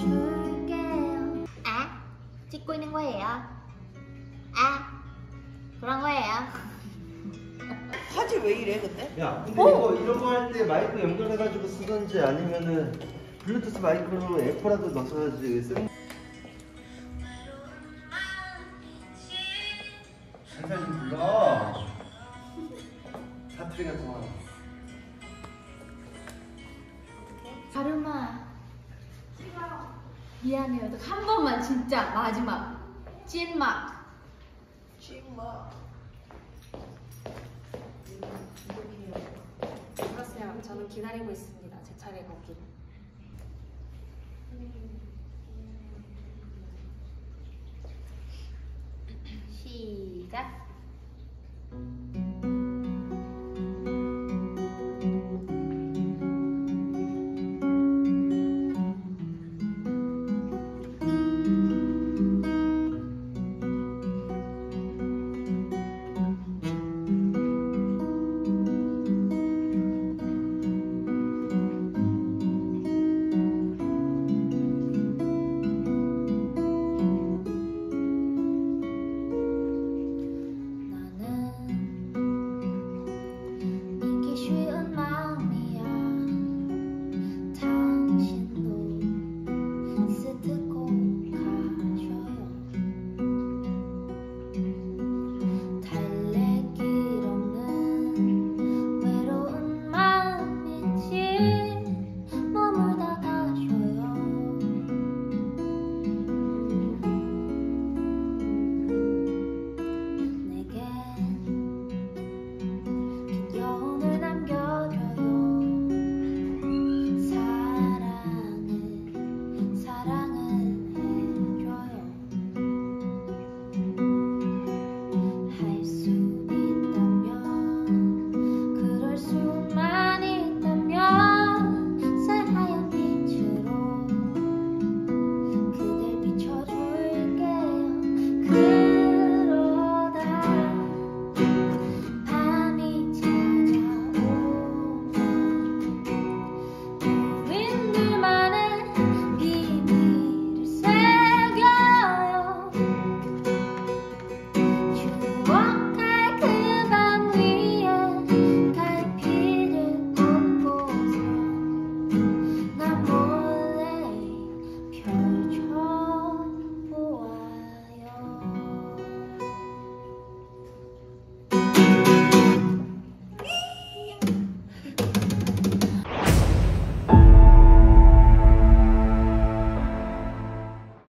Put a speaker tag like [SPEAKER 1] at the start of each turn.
[SPEAKER 1] 줄게요. 아? 찍고 있는 거예요? 아? 그런 거예요?
[SPEAKER 2] 화질 왜 이래 근데?
[SPEAKER 3] 야, 근데 이거 이런 거 할 때 마이크 연결해가지고 쓰던지 아니면은 블루투스 마이크로 에코라도 넣어서야지 쓰는. 살살 좀 불러. 사투리 같은 거.
[SPEAKER 1] 가르마 미안해요. 한 번만 진짜 마지막 찐막.
[SPEAKER 4] 그렇어요. 저는 기다리고 있습니다. 제 차례가 오기를.
[SPEAKER 1] 시작.